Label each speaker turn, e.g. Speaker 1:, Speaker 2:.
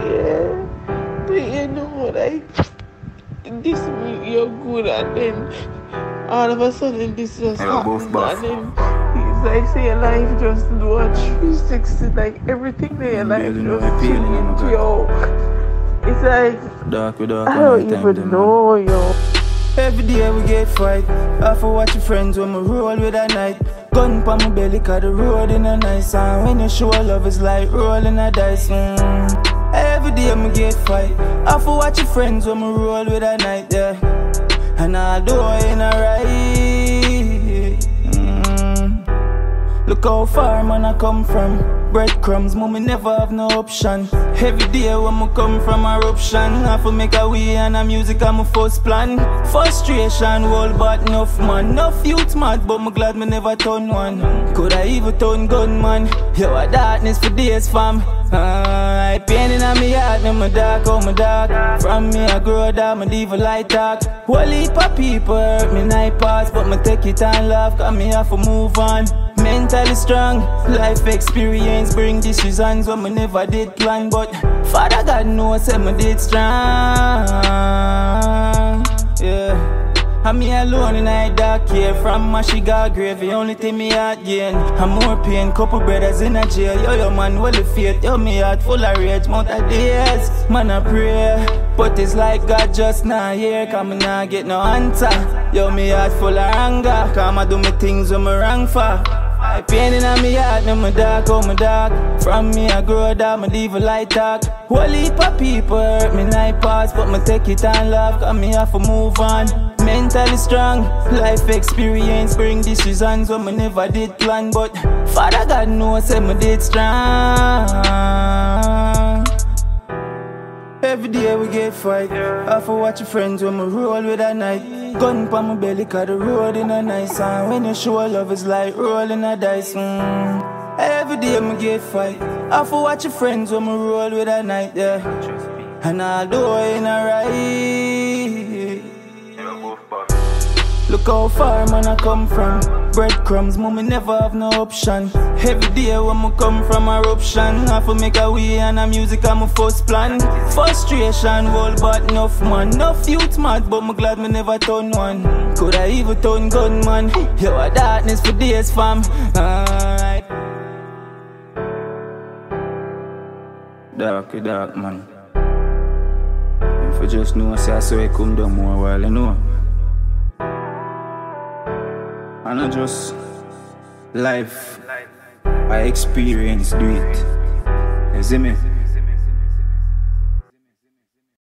Speaker 1: Yeah. But you know, like, this week you're good, and then all of a sudden this just happens, and then it's like say your life just do a 360, like everything in your life just change, yo. It's like
Speaker 2: dark,
Speaker 1: I don't even know, yo.
Speaker 2: Every day we get fight. I for watch your friends when we roll with a night. Gun pa my belly cause the road in a nice. And when you show love it's like rolling a dice. Every day we get fight. I for watch your friends when we roll with a night, yeah. And I do it in a right. Look how far man I come from. Breadcrumbs, mommy never have no option. Every day when me come from eruption, I have to make a way and a music I'm my first plan. Frustration, whole but enough man. Enough youth mad, but me glad me never turn one. Could I even turn gunman? Yo, a darkness for days fam. I pain in my heart, me dark, oh my dark. From me I grow down, my devil light talk. Whole heap of people hurt me night pass, but me take it and laugh, cause me have to move on. Mentally strong, life experience bring decisions when me never did plan. But Father God knows that me did strong. Yeah. I'm me alone in a dark here. From my got grave, the only thing me heart gain. I'm more pain, couple brothers in a jail. Yo man, well the faith, yo me heart full of rage. Mount of days, man I pray, but it's like God just not here. Cause me not get no answer. Yo me heart full of anger, cause I do me things when me wrong for. I pain in my heart, me dark, oh my dark. From me I grow down, my devil light talk. Whole heap of people hurt me night pass, but me take it and laugh, cause me have to move on. Mentally strong, life experience bring decisions when me never did plan. But Father God knows that me did strong. Every day we get fight. I for watch your friends when we roll with a night. Gun pa my belly cause the road in a nice. And when you show love it's like rolling a dice. Every day we get fight. I for watch your friends when we roll with a night, yeah. And I'll do it in a right. Look how far man I come from. Breadcrumbs, mommy never have no option. Every day when me come from eruption, I have to make a way and a music I'm my first plan. Frustration, whole but enough man. Enough youth mad, but me glad me never turn one. Could I even turn gunman? Yo, a darkness for days fam. Dark man. If you just know, say I saw it come down more while you know. And not just life, I experience do it. You see me?